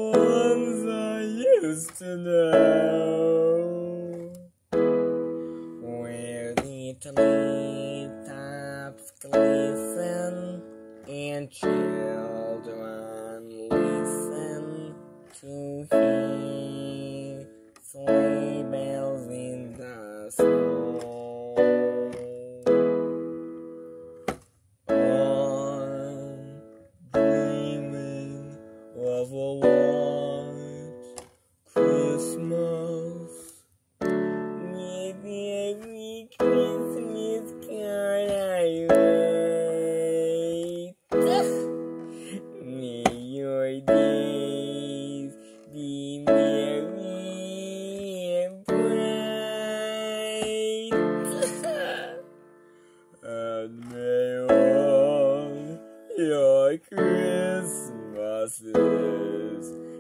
ones I used to know, where little tops glisten and children listen to hear sleigh bells in the snow. Of a white Christmas, with every Christmas card I write. May your days be merry and bright, and may all your Christmases